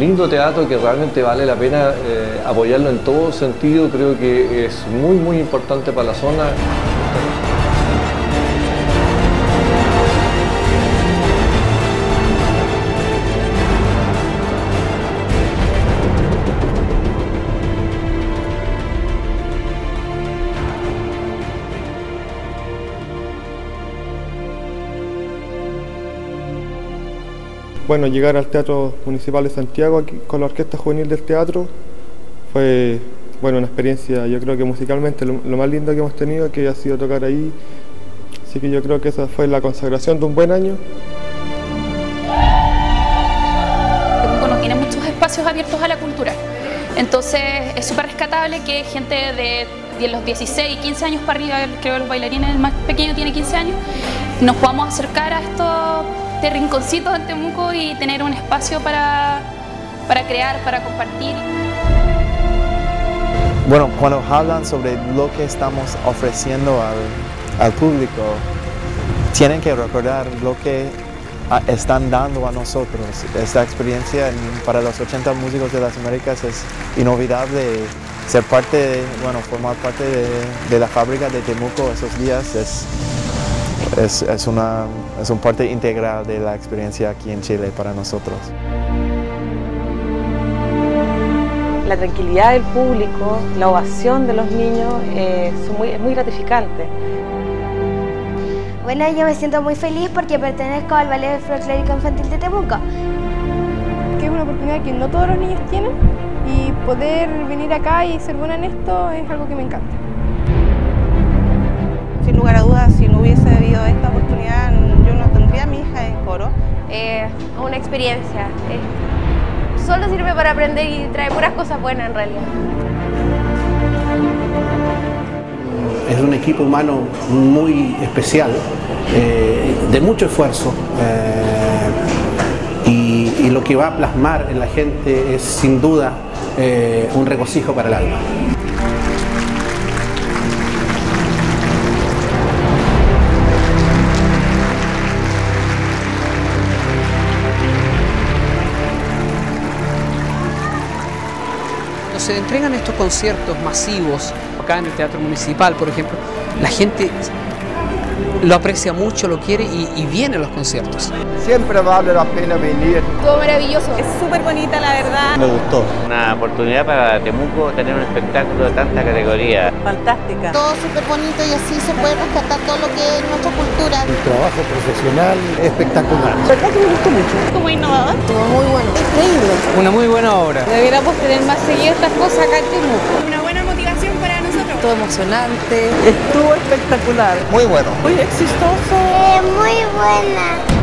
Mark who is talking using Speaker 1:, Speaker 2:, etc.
Speaker 1: lindo teatro que realmente vale la pena apoyarlo en todo sentido. Creo que es muy importante para la zona.
Speaker 2: Bueno, llegar al Teatro Municipal de Santiago aquí, con la Orquesta Juvenil del Teatro fue una experiencia, yo creo que musicalmente lo más lindo que hemos tenido, que ha sido tocar ahí. Así que yo creo que esa fue la consagración de un buen año.
Speaker 3: Temuco no tiene muchos espacios abiertos a la cultura, entonces es súper rescatable que gente de los 16 y 15 años para arriba, creo que los bailarines, el más pequeño tiene 15 años, nos podamos acercar a estos rinconcitos en Temuco y tener un espacio para crear, para compartir.
Speaker 4: Bueno, cuando hablan sobre lo que estamos ofreciendo al público, tienen que recordar lo que están dando a nosotros. Esta experiencia para los 80 músicos de las Américas es inolvidable. Ser parte, formar parte de la fábrica de Temuco esos días es una parte integral de la experiencia aquí en Chile para nosotros.
Speaker 5: La tranquilidad del público, la ovación de los niños es muy gratificante.
Speaker 6: Bueno, yo me siento muy feliz porque pertenezco al Ballet Folclórico Infantil de Temuco.
Speaker 7: Que es una oportunidad que no todos los niños tienen y poder venir acá y ser buena en esto es algo que me encanta.
Speaker 8: Sin lugar a dudas, si no hubiese habido esta oportunidad, yo no tendría a mi hija en coro.
Speaker 6: Una experiencia. Solo sirve para aprender y trae puras cosas buenas en realidad.
Speaker 9: Es un equipo humano muy especial, de mucho esfuerzo, y lo que va a plasmar en la gente es sin duda un regocijo para el alma.
Speaker 10: Se entregan estos conciertos masivos, acá en el Teatro Municipal, por ejemplo, la gente lo aprecia mucho, lo quiere y viene a los conciertos.
Speaker 11: Siempre vale la pena venir.
Speaker 7: Todo maravilloso.
Speaker 8: Es súper bonita, la verdad.
Speaker 11: Me gustó.
Speaker 12: Una oportunidad para Temuco tener un espectáculo de tanta categoría.
Speaker 8: Fantástica.
Speaker 13: Todo súper bonito y así se puede rescatar todo lo que es nuestra cultura.
Speaker 11: Un trabajo profesional espectacular.
Speaker 8: La verdad que me gustó mucho.
Speaker 13: Como innovador.
Speaker 8: Estuvo muy bueno. Increíble.
Speaker 10: Una muy buena obra.
Speaker 7: Deberíamos tener más seguido estas cosas acá en Temuco.
Speaker 13: Una buena motivación para nosotros.
Speaker 8: Todo emocionante. Estuvo espectacular.
Speaker 11: Muy bueno.
Speaker 8: Muy exitoso.
Speaker 6: Muy buena.